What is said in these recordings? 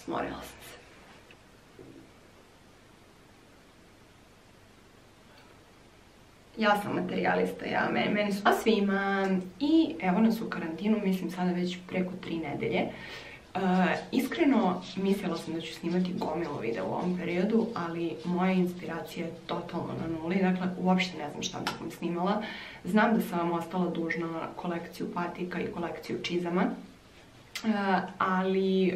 Smorila sam se. Ja sam materijalista, meni su svima i evo nas u karantinu, mislim sada već preko 3 nedelje. Iskreno, mislila sam da ću snimati gomilu videa u ovom periodu, ali moja inspiracija je totalno na nuli, dakle uopšte ne znam šta bih vam snimala. Znam da sam vam ostala dužna kolekciju patika i kolekciju čizama, ali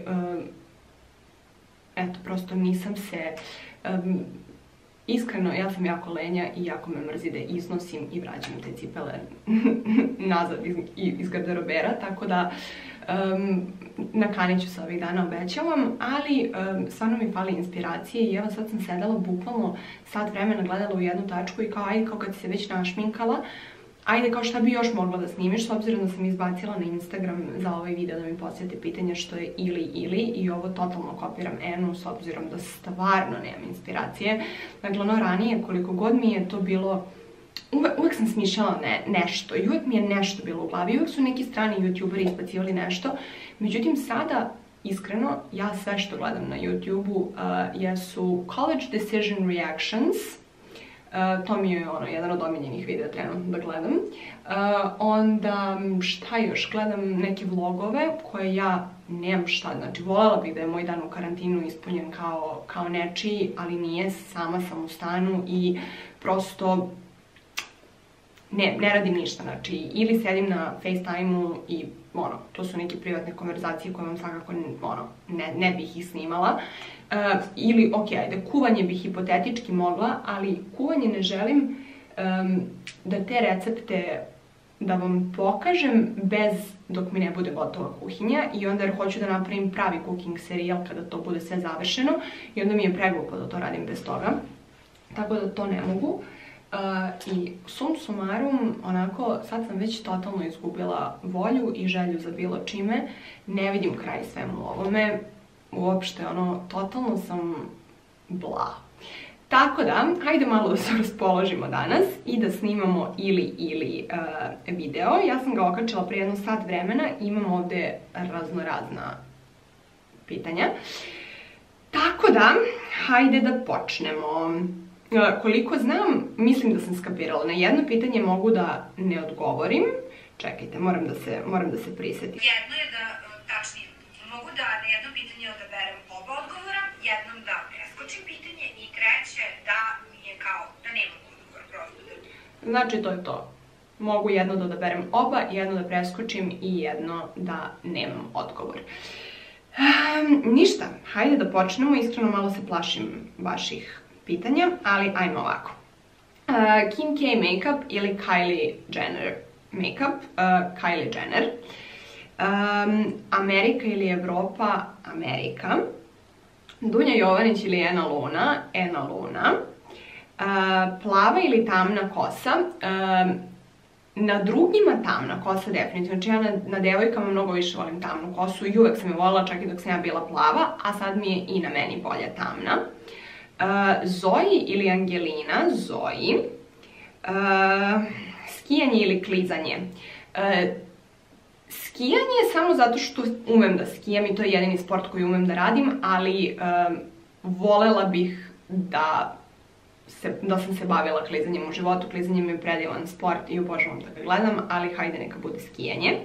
eto, prosto nisam se... Iskreno, ja sam jako lenja i jako me mrzi da iznosim i vraćam te cipele nazad iz garderobera, tako da nakanit ću se ovih dana, obećavam, ali stvarno mi fali inspiracije i evo sad sam sedela bukvalno sat vremena, gledala u jednu tačku i kao ajde, kao kad si se već našminkala, ajde kao šta bi još mogla da snimiš, s obzirom da sam izbacila na Instagram za ovaj video da mi postavite pitanja što je ili i ovo totalno kopiram Enu s obzirom da stvarno nemam inspiracije. Dakle, ono ranije koliko god mi je to bilo, uvek sam smišljala nešto i uvek mi je nešto bilo u glavi, uvek su neki strani youtuberi isbacivali nešto, međutim sada, iskreno, ja sve što gledam na YouTubeu jesu college decision reactions. To mi je jedan od omiljenih videa trenutno da gledam. Onda šta još? Gledam neke vlogove koje ja nemam šta, znači voljela bih da je moj dan u karantinu ispunjen kao nečiji, ali nije, sama sam u stanu i prosto ne radim ništa, znači ili sedim na FaceTime-u i to su neke privatne konverzacije koje vam svakako ne bih ih snimala. Ili, ok, ajde, kuvanje bih hipotetički mogla, ali kuvanje ne želim da te recepte da vam pokažem dok mi ne bude gotova kuhinja i onda jer hoću da napravim pravi cooking serijal kada to bude sve završeno i onda mi je preglupo da to radim bez toga, tako da to ne mogu. I sum sumarum, onako, sad sam već totalno izgubila volju i želju za bilo čime, ne vidim kraj svemu ovome, uopšte, totalno sam bla. Tako da, hajde malo da se raspoložimo danas i da snimamo ili video. Ja sam ga okačila prije jedno sat vremena, imam ovde raznorazna pitanja. Tako da, hajde da počnemo. Koliko znam, mislim da sam skapirala. Na jedno pitanje mogu da ne odgovorim. Čekajte, moram da se prisetim. Jedno je da, tačnije, mogu da na jedno pitanje odaberem oba odgovora, jednom da preskočim pitanje i treće da mi je kao da nemam odgovor, prosto da... Znači, to je to. Mogu jedno da odaberem oba, jedno da preskočim i jedno da nemam odgovor. Ništa, hajde da počnemo. Iskreno malo se plašim vaših pitanja, ali ajmo ovako. Kim K makeup ili Kylie Jenner makeup? Kylie Jenner. Amerika ili Evropa? Amerika. Dunja Jovanić ili Ena Luna? Ena Luna. Plava ili tamna kosa? Na drugima tamna kosa definitivno, znači ja na devojkama mnogo više volim tamnu kosu i uvek sam je voljela čak i dok sam ja bila plava, a sad mi je i na meni bolja tamna. Zoji ili Angelina? Zoji. Skijanje ili klizanje? Skijanje samo zato što umem da skijam i to je jedini sport koji umem da radim, ali volela bih da sam se bavila klizanjem u životu. Klizanje mi je predivan sport i obožavam da ga gledam, ali hajde neka bude skijanje.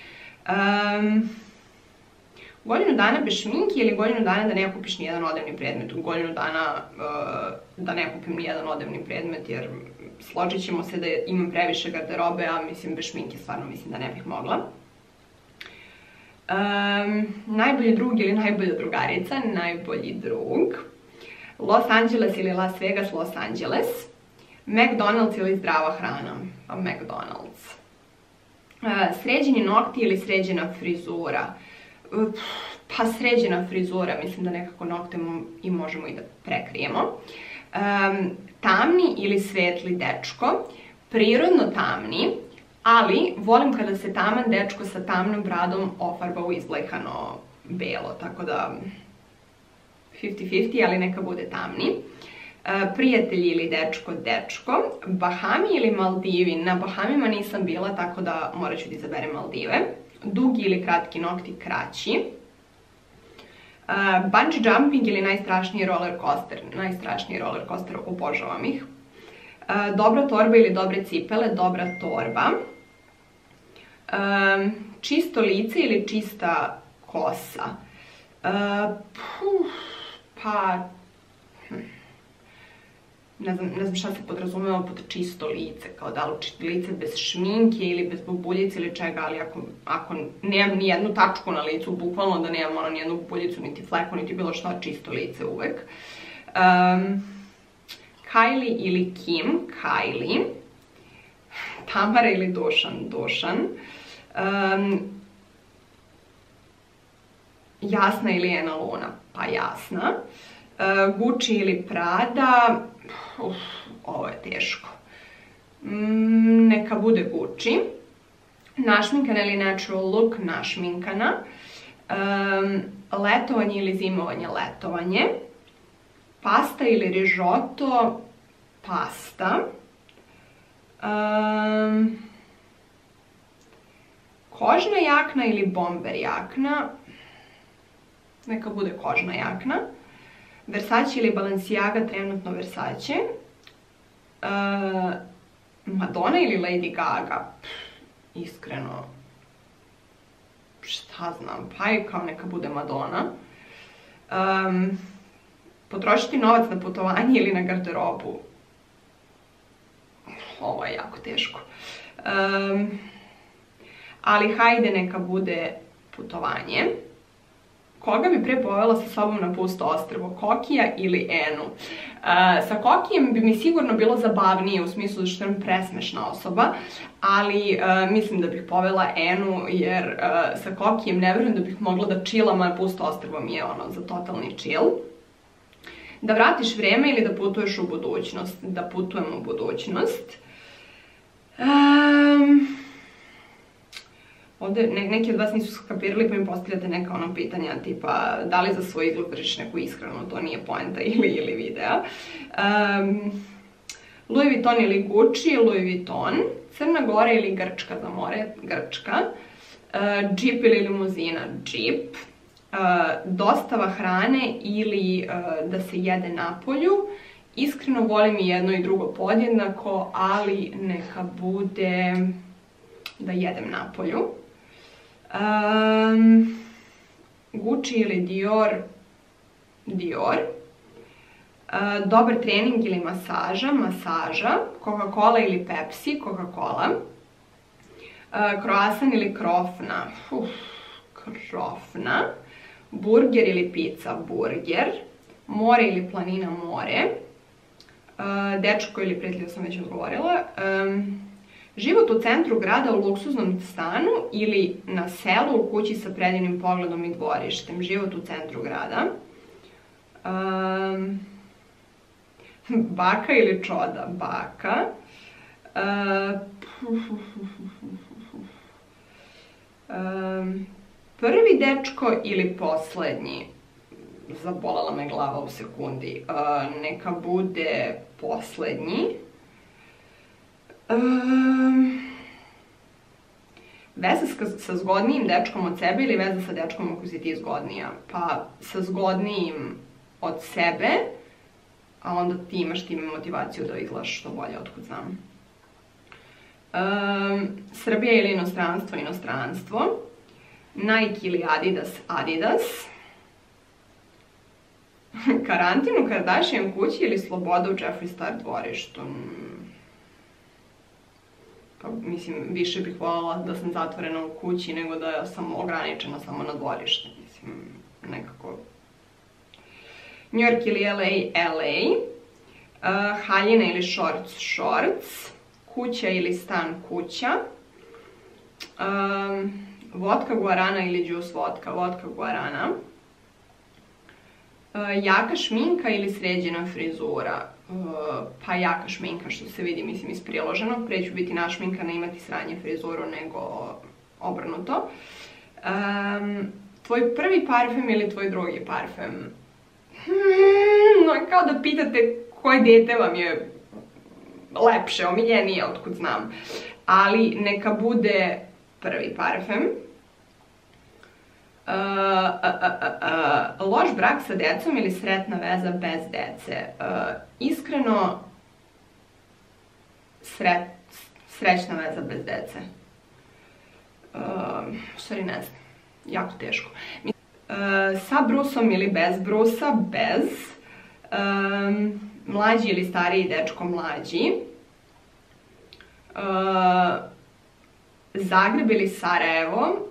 Godinu dana bez šminke ili godinu dana da ne kupiš nijedan odevni predmet? Godinu dana da ne kupim nijedan odevni predmet, jer složit ćemo se da imam previše garderobe, a mislim bez šminke stvarno mislim da ne bih mogla. Najbolji drug ili najbolja drugarica? Najbolji drug. Los Angeles ili Las Vegas? Los Angeles. McDonald's ili zdrava hrana? McDonald's. Sređeni nokti ili sređena frizura? Pa sređena frizura, mislim da nekako nokte i možemo i da prekrijemo. Tamni ili svetli dečko? Prirodno tamni, ali volim kada se taman dečko sa tamnom bradom ofarba u izblejhano belo, tako da 50-50, ali neka bude tamni. Prijatelji ili dečko? Dečko. Bahami ili Maldivi? Na Bahamima nisam bila, tako da morat ću da izaberem Maldive. Dugi ili kratki nokti? Kraći. Bungee jumping ili najstrašniji roller coaster? Najstrašniji roller coaster, obožavam ih. Dobra torba ili dobre cipele? Dobra torba. Čisto lice ili čista kosa? Pa... Ne znam šta se podrazumeva pod čisto lice, kao da li lice bez šminke ili bez bubuljice ili čega, ali ako nemam ni jednu tačku na licu, bukvalno da nemam ni jednu bubuljicu, niti fleku, niti bilo šta, čisto lice uvek. Kylie ili Kim? Kylie. Tamara ili Dušan? Dušan. Jasna ili Ena Luna? Pa Jasna. Gucci ili Prada? Ovo je teško. Neka bude Gucci. Našminkana ili natural look? Našminkana. Letovanje ili zimovanje? Letovanje. Pasta ili rižoto? Pasta. Kožna jakna ili bomber jakna? Neka bude kožna jakna. Versace ili Balenciaga? Trenutno Versace. Madonna ili Lady Gaga? Iskreno, šta znam, pa je kao neka bude Madonna. Potrošiti novac na putovanje ili na garderobu? Ovo je jako teško. Ali hajde, neka bude putovanje. Koga bi pre povela sa sobom na pusto ostrvo? Kokija ili Enu? Sa Kokijem bi mi sigurno bilo zabavnije, u smislu što je presmešna osoba, ali mislim da bih povela Enu, jer sa Kokijem ne verujem da bih mogla da chillam, a pusto ostrvo mi je ono za totalni chill. Da vratiš vreme ili da putuješ u budućnost? Da putujem u budućnost. Ovdje neki od vas nisu skapirali pa mi postavljate neka ono pitanja tipa da li za svoj izgled držiš neku ishranu, to nije poenta ili videa. Louis Vuitton ili Gucci? Louis Vuitton. Crna Gora ili Grčka za more? Grčka. Džip ili limuzina? Džip. Dostava hrane ili da se jede napolju? Iskreno volim i jedno i drugo podjednako, ali neka bude da jedem napolju. Gucci ili Dior? Dior. Dobar trening ili masaža? Masaža. Coca-Cola ili Pepsi? Coca-Cola. Croissant ili krofna? Krofna. Burger ili pizza? Burger. More ili planina? More. Dečko ili prijatelj, sam već odgovorila. Život u centru grada u luksuznom stanu ili na selu u kući sa predivnim pogledom i dvorištem? Život u centru grada. Baka ili čoda? Baka. Prvi dečko ili poslednji? Zabolela me glava u sekundi. Neka bude poslednji. Veza sa zgodnijim dečkom od sebe ili veza sa dečkom ako si ti zgodnija? Pa sa zgodnijim od sebe, a onda ti imaš time motivaciju da izgledaš što bolje, otkud znam. Srbija ili inostranstvo? Inostranstvo. Nike ili Adidas? Adidas. Karantin u Kardashian kući ili sloboda u Jeffree Star dvorištu? Pa mislim, više bih voljela da sam zatvorena u kući nego da sam ograničena samo na dvorište. Mislim, nekako... New York ili LA? LA. Haljina ili shorts? Shorts. Kuća ili stan? Kuća. Vodka guarana ili džus vodka? Vodka guarana. Jaka šminka ili sređena frizura? Pa jaka šminka, što se vidi, mislim, iz priloženog. Pre ću biti našminkana i imati sranje frizuru nego obrnuto. Tvoj prvi parfem ili tvoj drugi parfem? Kao da pitate koje dete vam je lepše, omiljenije, otkud znam. Ali neka bude prvi parfem. Loš brak sa decom ili sretna veza bez dece? Iskreno, srećna veza bez dece. Sorry, ne znam. Jako teško. Sa Brusom ili bez Brusa? Bez. Mlađi ili stariji dečko? Mlađi. Zagreb ili Sarajevo?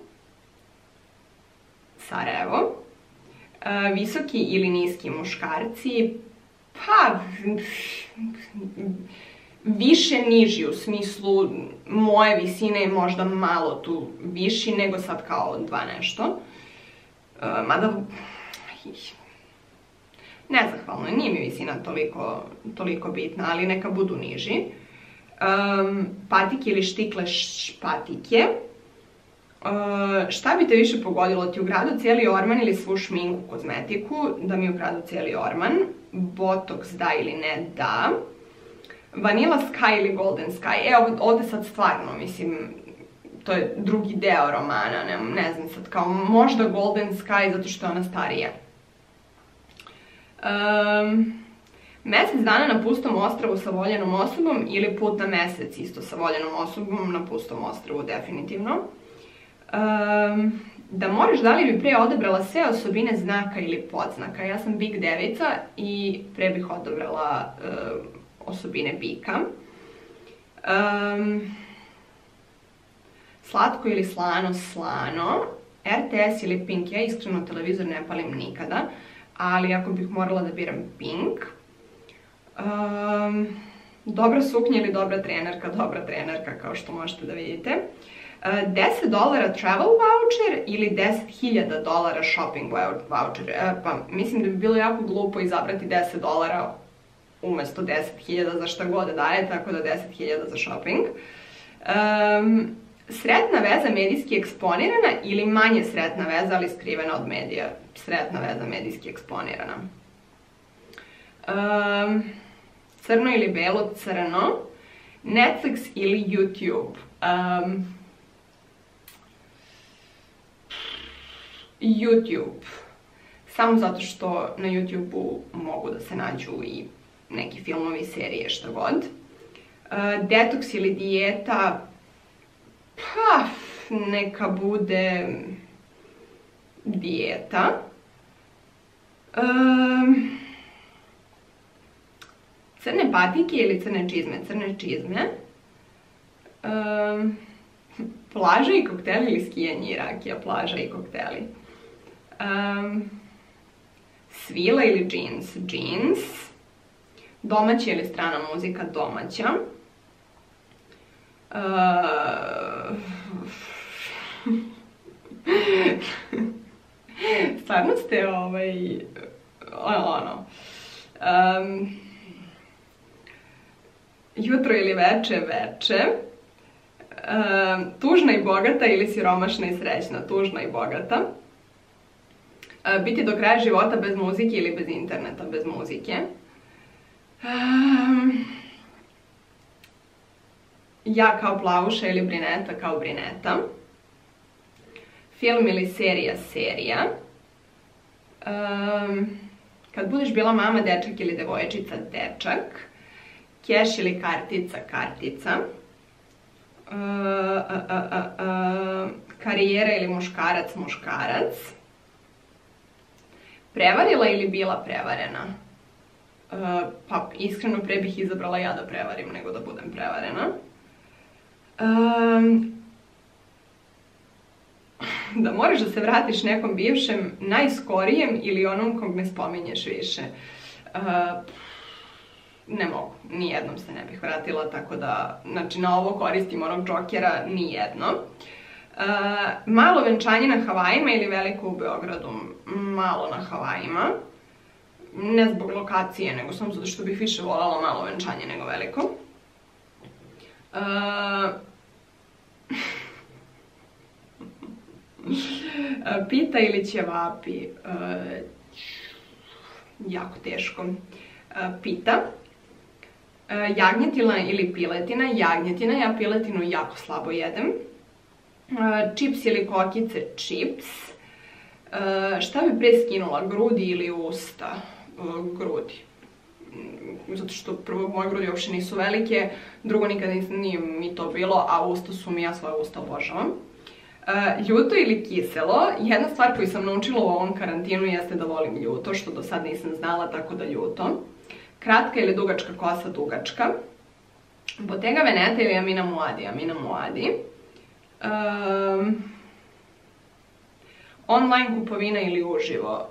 Sarajevo. Visoki ili niski muškarci? Pa, više niži, u smislu moje visine je možda malo tu viši nego sad kao 2 nešto. Mada, nezahvalno, nije mi visina toliko bitna, ali neka budu niži. Patike ili štikle? Patike. Šta bi te više pogodilo? Ti ukradu cijeli orman ili svu šminku, kozmetiku? Da mi ukradu cijeli orman. Botox da ili ne? Da. Vanilla Sky ili Golden Sky? Evo, ovdje sad stvarno, mislim, to je drugi deo romana, ne znam sad, kao možda Golden Sky zato što je ona starija. Mjesec dana na pustom ostrvu sa voljenom osobom ili put na mjesec isto sa voljenom osobom na pustom ostrvu, definitivno. Da moraš, da li bi pre odabrala sve osobine znaka ili podznaka? Ja sam bik devica i pre bih odabrala osobine bika. Slatko ili slano? Slano. RTS ili Pink? Ja iskreno televizor ne palim nikada, ali ako bih morala da biram Pink. Dobra suknja ili dobra trenerka? Dobra trenerka, kao što možete da vidite. $10 travel voucher ili $10.000 shopping voucher? Pa mislim da bi bilo jako glupo izabrati $10 umjesto 10.000 za šta god daje, tako da 10.000 za shopping. Sretna veza medijski eksponirana ili manje sretna veza, ali skrivena od medija? Sretna veza medijski eksponirana. Crno ili belo? Crno. Netflix ili YouTube? YouTube. Samo zato što na YouTube-u mogu da se nađu i neki filmovi, serije, što god. Detoks ili dijeta? Pa, neka bude dijeta. Crne patike ili crne čizme? Crne čizme. Plaža i kokteli ili skijanje i rakija? Plaža i kokteli. Svila ili džins? Džins. Domaća ili strana muzika? Domaća. Stvarno ste jutro ili veče? Veče. Tužna i bogata ili siromašna i srećna? Tužna i bogata. Biti do kraja života bez muzike ili bez interneta? Bez muzike. Ja kao plavuša ili brineta? Kao brineta. Film ili serija? Serija. Kad budeš bila mama, dečak ili devojčica? Dečak. Keš ili kartica? Kartica. Karijera ili muškarac? Muškarac. Prevarila ili bila prevarena? Pa iskreno pre bih izabrala ja da prevarim nego da budem prevarena. Da moraš da se vratiš nekom bivšem, najskorijem ili onom kog ne spominješ više? Ne mogu, nijednom se ne bih vratila, tako da, znači na ovo koristim onog Džokera, nijedno. Malo venčanje na Havajima ili veliko u Beogradu? Malo na Havajima. Ne zbog lokacije, nego samo zato što bih više voljela malo venčanje nego veliko. Pita ili ćevapi? Jako teško. Pita. Jagnjetina ili piletina? Jagnjetina, ja piletinu jako slabo jedem. Čips ili kokice? Čips. Šta bi pre skinula, grudi ili usta? Grudi. Zato što prvo moje grudi uopšte nisu velike, drugo nikad nije mi to bilo, a usta su mi, ja svoje usta obožavam. Ljuto ili kiselo? Jedna stvar koju sam naučila u ovom karantinu jeste da volim ljuto, što do sad nisam znala, tako da ljuto. Kratka ili dugačka kosa? Dugačka. Bottega Veneta ili Amina Muadi? Amina Muadi. Online kupovina ili uživo?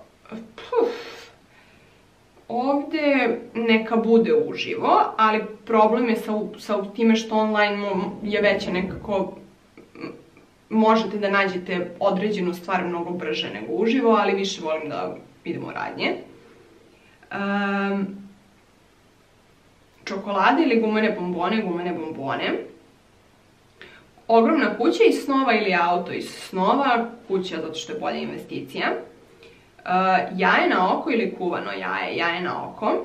Ovdje neka bude uživo, ali problem je sa time što online je veće nekako, možete da nađete određenu stvar mnogo brže nego uživo, ali više volim da idemo u radnje. Čokolade ili gumene bombone? Gumene bombone. Ogromna kuća iz snova ili auto iz snova? Kuća, zato što je bolja investicija. Jaje na oko ili kuvano jaje? Jaje na oko.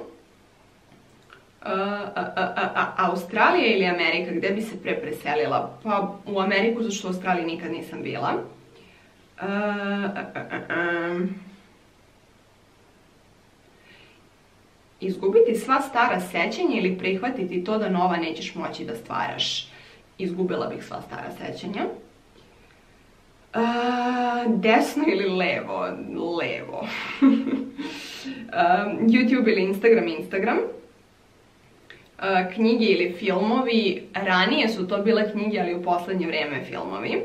Australija ili Amerika? Gde bi se pre preselila? Pa u Ameriku, zato što u Australiji nikad nisam bila. Izgubiti sva stara sećanja ili prihvatiti to da nova nećeš moći da stvaraš? Izgubila bih sva stara sećanja. Desno ili levo? Levo. YouTube ili Instagram? Instagram. Knjige ili filmovi? Ranije su to bile knjige, ali u poslednje vreme filmovi.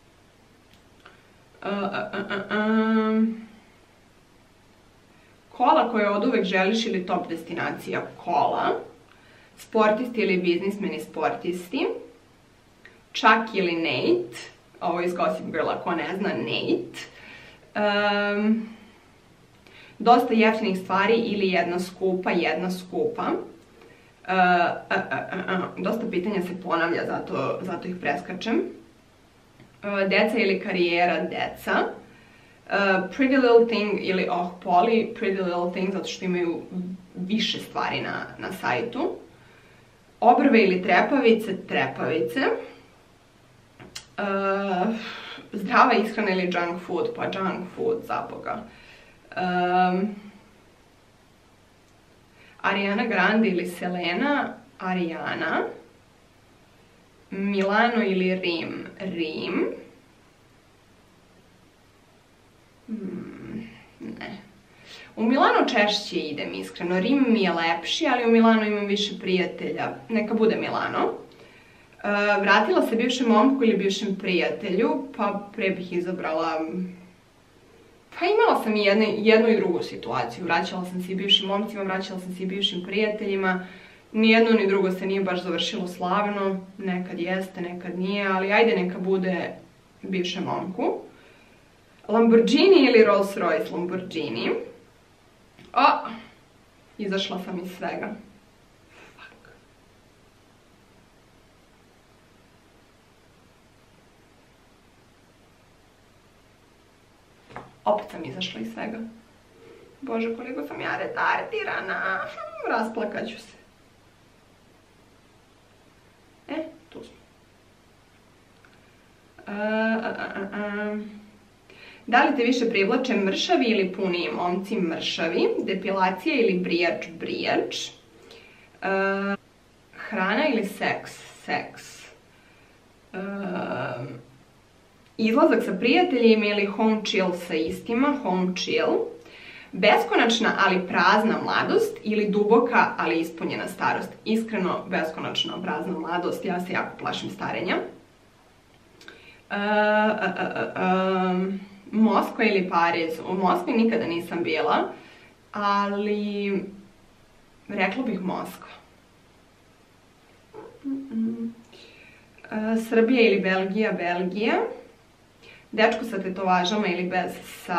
Kola koje od uvek želiš ili top destinacija? Kola. Sportisti ili biznismeni? Sportisti. Chuck ili Nate? Ovo je iz Gossip Girl, ako ne zna, Nate. Dosta jeftinih stvari ili jedna skupa? Jedna skupa. Dosta pitanja se ponavlja, zato ih preskačem. Deca ili karijera? Deca. Pretty Little Thing ili Polly, Pretty Little Thing, zato što imaju više stvari na sajtu. Obrve ili trepavice? Trepavice. Zdrava ishrana ili junk food? Pa junk food, za Boga. Ariana Grande ili Selena? Ariana. Milano ili Rim? Rim. Ne. U Milano češće idem, iskreno. Rim mi je lepši, ali u Milano imam više prijatelja. Neka bude Milano. Vratila se bivšem momku ili bivšem prijatelju, pa pre bih izabrala... Pa imala sam i jednu i drugu situaciju. Vraćala sam se i bivšim momcima, vraćala sam se i bivšim prijateljima. Ni jedno ni drugo se nije baš završilo slavno. Nekad jeste, nekad nije, ali ajde neka bude bivšem momku. Lamborghini ili Rolls Royce? Lamborghini. Izašla sam iz svega. Opet sam izašla iz svega. Bože, koliko sam ja retardirana. Rasplakaću se. Tu smo. Da li te više privlače mršavi ili puniji momci? Mršavi. Depilacija ili brijač? Brijač. Hrana ili seks? Seks. Izlazak sa prijateljima ili home chill sa istima? Home chill. Beskonačna ali prazna mladost ili duboka ali ispunjena starost? Iskreno, beskonačna prazna mladost. Ja se jako plašim starenja. Moskva ili Pariz? U Moskvi nikada nisam bila, ali rekla bih Moskva. Srbija ili Belgija? Belgija. Dečko sa tetovažama ili bez sa?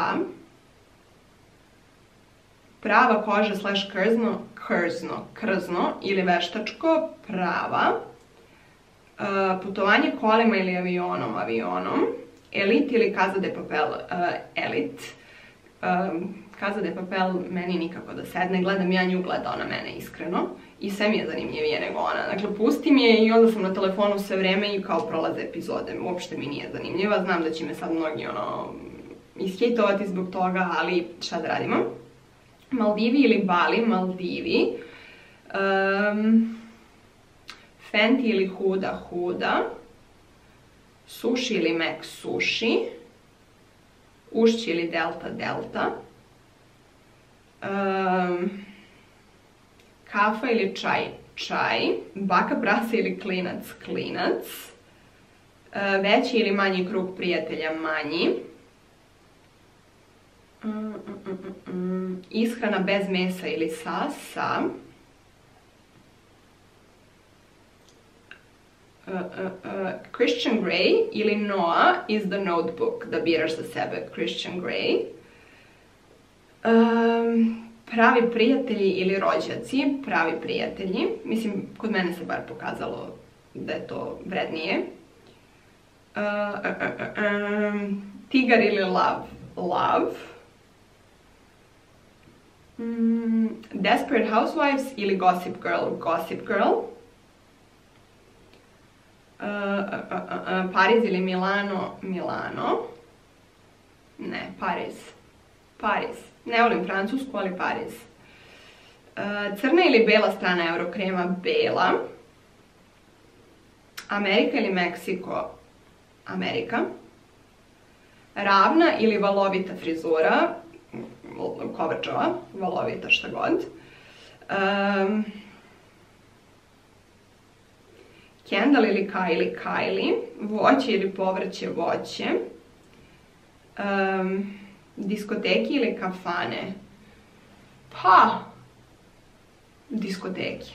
Prava koža slash krzno ili veštačko? Prava. Putovanje kolima ili avionom? Avionom. Elit ili Casa de Papel? Elit. Casa de Papel meni nikako da sedne, gledam ja nju, gleda ona mene, iskreno. I sve mi je zanimljivije nego ona. Dakle, pustim je i onda sam na telefonu sve vreme i kao prolaze epizode. Uopšte mi nije zanimljiva, znam da će me sad mnogi ishejtovati zbog toga, ali šta da radimo. Maldivi ili Bali, Maldivi. Fenty ili Huda, Huda. Sushi ili Mac, Sushi. Ušći ili Delta, Delta. Kafa ili čaj, čaj. Baka prasa ili klinac, klinac. Veći ili manji krug prijatelja, manji. Ishrana bez mesa ili sa, sa. Christian Grey ili Noah is the Notebook, da biraš za sebe, Christian Grey. Pravi prijatelji ili rođaci, pravi prijatelji. Mislim, kod mene se bar pokazalo da je to vrednije. Tigar ili Love, Love. Desperate Housewives ili Gossip Girl, Gossip Girl. Pariz ili Milano, Milano. Ne, Pariz. Pariz. Ne volim Francusku, ali Pariz. Crna ili bela strana Eurokrema, bela. Amerika ili Meksiko, Amerika. Ravna ili valovita frizura, Kovačova, valovita šta god. Kendall ili Kylie, Kylie. Voće ili povrće, voće. Diskoteki ili kafane? Pa, diskoteki.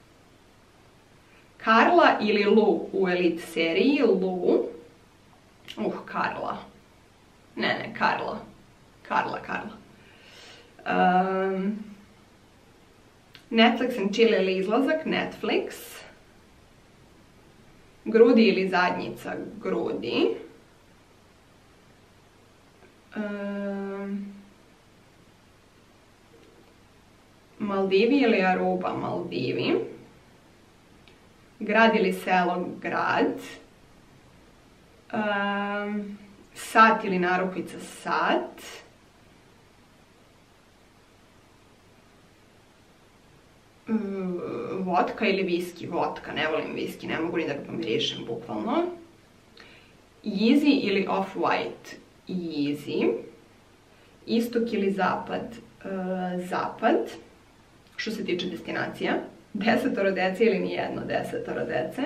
Karla ili Lu u Elite seriji, Lu. Karla. Ne, Karla. Karla. Netflix and chill ili izlazak, Netflix. Grudi ili zadnjica, grudi. Maldivi ili Aruba, Maldivi. Grad ili selo, grad. Sat ili narukvica, sat. Vodka ili viski, vodka, ne volim viski, ne mogu ni da ga pomirišem, bukvalno. Yeezy ili Off-White, Yeezy. Istok ili zapad, zapad. Što se tiče destinacija. 10 dece ili nijedno 10 dece.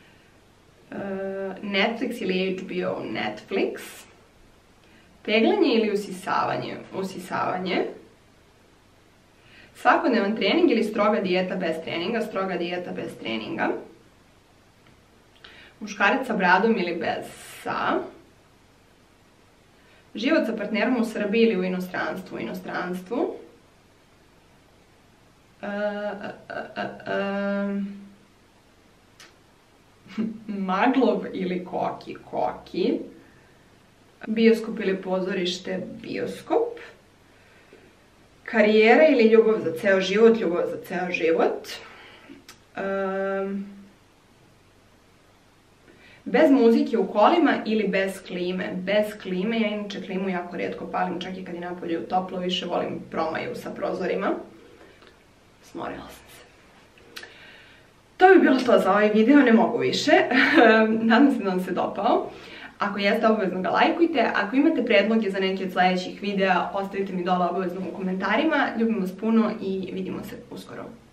Netflix ili HBO, Netflix. Peglanje ili usisavanje, usisavanje. Svakodnevan trening ili stroga dijeta bez treninga, stroga dijeta bez treninga. Muškarac sa bradom ili bez, sa. Život sa partnerom u Srbiji ili u inostranstvu, inostranstvu. Maglov ili Koki, Koki. Bioskop ili pozorište, bioskop. Karijera ili ljubav za ceo život, ljubav za ceo život. Bez muzike u kolima ili bez klime. Bez klime, ja inače klimu jako rijetko palim, čak i kad je napolju toplo, više volim promaju sa prozorima. Smorila sam se. To bi bilo to za ovaj video, ne mogu više. Nadam se da vam se dopao. Ako jeste, obavezno ga lajkujte. Ako imate predloge za neke od sljedećih videa, ostavite mi dole obavezno u komentarima. Ljubim vas puno i vidimo se uskoro.